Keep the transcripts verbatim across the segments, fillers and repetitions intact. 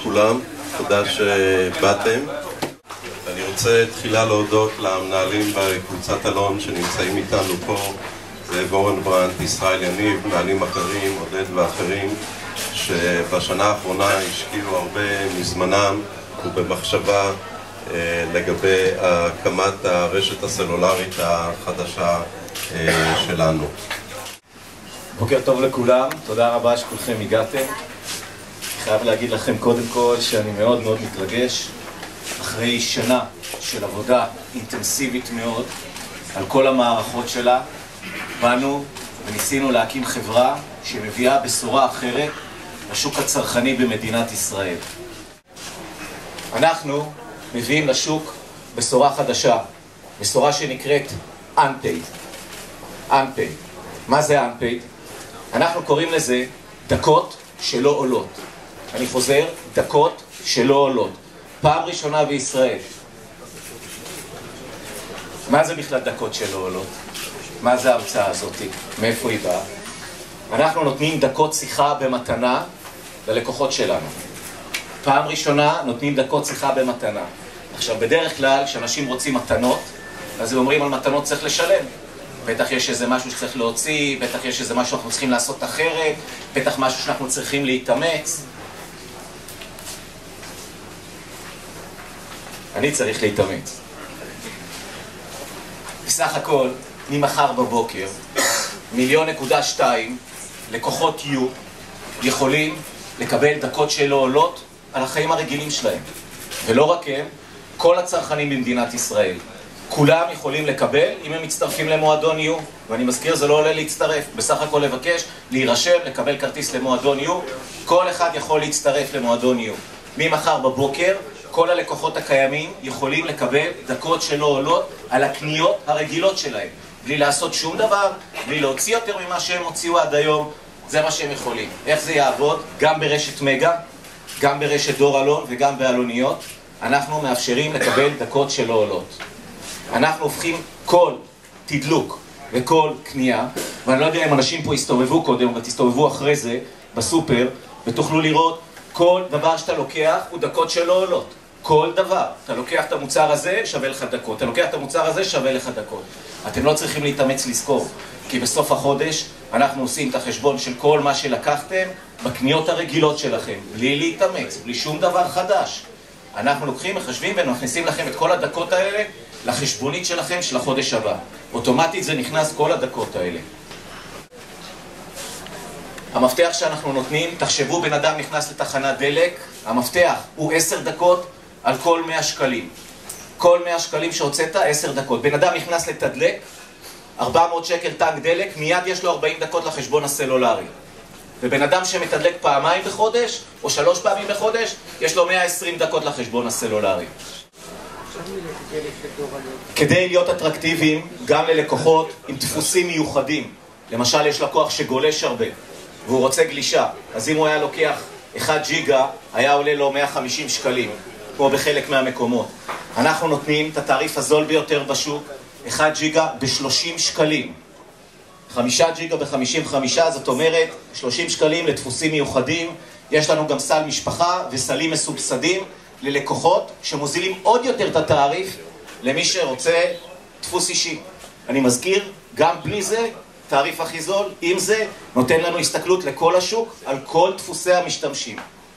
לכולם, תודה שבאתם. אני רוצה תחילה להודות למנהלים בקבוצת אלון שנמצאים איתנו פה, זה אורן ברנט, ישראל יניב, מנהלים אחרים, עודד ואחרים, שבשנה האחרונה השקיעו הרבה מזמנם ובמחשבה אה, לגבי הקמת הרשת הסלולרית החדשה אה, שלנו. בוקר טוב לכולם, תודה רבה שכולכם הגעתם. אני חייב להגיד לכם קודם כל שאני מאוד מאוד מתרגש. אחרי שנה של עבודה אינטנסיבית מאוד על כל המערכות שלה, באנו וניסינו להקים חברה שמביאה בשורה אחרת לשוק הצרכני במדינת ישראל. אנחנו מביאים לשוק בשורה חדשה, בשורה שנקראת Unpaid. Unpaid. מה זה Unpaid? אנחנו קוראים לזה דקות שלא עולות. אני חוזר, דקות שלא עולות. פעם ראשונה בישראל. מה זה בכלל דקות שלא עולות? מה זה ההרצאה הזאת? מאיפה היא באה? אנחנו נותנים דקות שיחה במתנה ללקוחות שלנו. פעם ראשונה נותנים דקות שיחה במתנה. עכשיו, בדרך כלל, כשאנשים רוצים מתנות, אז הם אומרים על מתנות צריך לשלם. בטח יש איזה משהו שצריך להוציא, בטח יש איזה משהו שאנחנו צריכים לעשות אחרת, בטח משהו שאנחנו צריכים להתאמץ. אני צריך להתאמץ. בסך הכל, ממחר בבוקר, מיליון נקודה שתיים לקוחות יהיו יכולים לקבל דקות שלא עולות על החיים הרגילים שלהם. ולא רק הם, כל הצרכנים במדינת ישראל. כולם יכולים לקבל אם הם מצטרפים למועדון יו, ואני מזכיר, זה לא עולה להצטרף, בסך הכל לבקש, להירשם, לקבל כרטיס למועדון יו, כל אחד יכול להצטרף למועדון יו. ממחר בבוקר, כל הלקוחות הקיימים יכולים לקבל דקות שלא עולות על הקניות הרגילות שלהם, בלי לעשות שום דבר, בלי להוציא יותר ממה שהם הוציאו עד היום, זה מה שהם יכולים. איך זה יעבוד? גם ברשת מגה, גם ברשת דור אלון וגם באלוניות, אנחנו מאפשרים לקבל דקות שלא עולות. אנחנו הופכים כל תדלוק וכל קנייה, ואני לא יודע אם אנשים פה הסתובבו קודם, אבל תסתובבו אחרי זה בסופר, ותוכלו לראות כל דבר שאתה לוקח הוא דקות שלא עולות. כל דבר. אתה לוקח את המוצר הזה, שווה לך דקות. אתה לוקח את המוצר הזה, שווה לך דקות. אתם לא צריכים להתאמץ לזכור, כי בסוף החודש אנחנו עושים את החשבון של כל מה שלקחתם בקניות הרגילות שלכם, בלי להתאמץ, בלי שום דבר חדש. אנחנו לוקחים, מחשבים ומכניסים לכם את כל הדקות האלה לחשבונית שלכם של החודש הבא. אוטומטית זה נכנס כל הדקות האלה. המפתח שאנחנו נותנים, תחשבו, בן אדם נכנס לתחנת דלק, המפתח הוא עשר דקות על כל מאה שקלים. כל מאה שקלים שהוצאת, עשר דקות. בן אדם נכנס לתדלק, ארבע מאות שקל טנק דלק, מיד יש לו ארבעים דקות לחשבון הסלולרי. ובן אדם שמתדלק פעמיים בחודש, או שלוש פעמים בחודש, יש לו מאה ועשרים דקות לחשבון הסלולרי. כדי להיות אטרקטיביים גם ללקוחות עם דפוסים מיוחדים, למשל יש לקוח שגולש הרבה והוא רוצה גלישה, אז אם הוא היה לוקח אחד ג'יגה היה עולה לו מאה וחמישים שקלים, כמו בחלק מהמקומות. אנחנו נותנים את התעריף הזול ביותר בשוק, אחד ג'יגה ב-שלושים שקלים, חמישה ג'יגה ב-חמישים וחמישה, זאת אומרת שלושים שקלים לדפוסים מיוחדים. יש לנו גם סל משפחה וסלים מסובסדים ללקוחות שמוזילים עוד יותר את התעריף למי שרוצה דפוס אישי. אני מזכיר, גם בלי זה, תעריף הכי זול, עם זה, נותן לנו הסתכלות לכל השוק על כל דפוסי המשתמשים.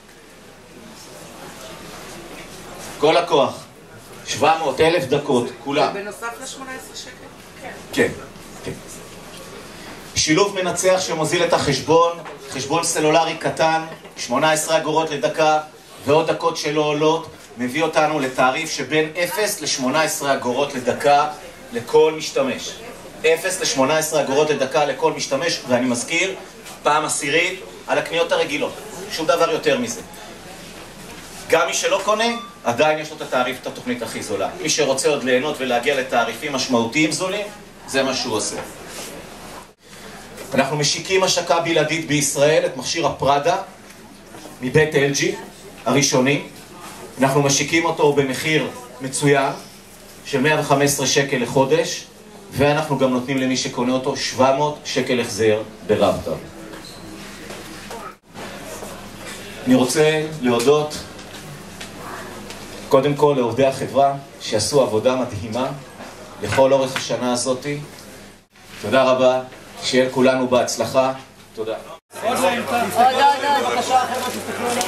כל הכוח, שבע מאות אלף דקות, כולם. בנוסף ל-שמונה עשרה שקל? כן. כן, כן. שילוב מנצח שמוזיל את החשבון, חשבון סלולרי קטן, שמונה עשרה אגורות לדקה, ועוד דקות שלא עולות, מביא אותנו לתעריף שבין אפס ל-שמונה עשרה אגורות לדקה לכל משתמש. אפס ל-שמונה עשרה אגורות לדקה לכל משתמש, ואני מזכיר, פעם עשירית על הקניות הרגילות. שום דבר יותר מזה. גם מי שלא קונה, עדיין יש לו את התעריף, את התוכנית הכי זולה. מי שרוצה עוד ליהנות ולהגיע לתעריפים משמעותיים זולים, זה מה שהוא עושה. אנחנו משיקים השקה בלעדית בישראל, את מכשיר הפרדה, מבית אל ג'י, הראשוני. אנחנו משיקים אותו במחיר מצוין, של מאה וחמש עשרה שקל לחודש, ואנחנו גם נותנים למי שקונה אותו שבע מאות שקל החזר ברב-קו. אני רוצה להודות קודם כל לעובדי החברה שעשו עבודה מדהימה לכל אורך השנה הזאת. תודה רבה, שיהיה לכולנו בהצלחה. תודה. עוד עוד עוד, בבקשה חבר'ה, תסתכלו עלינו.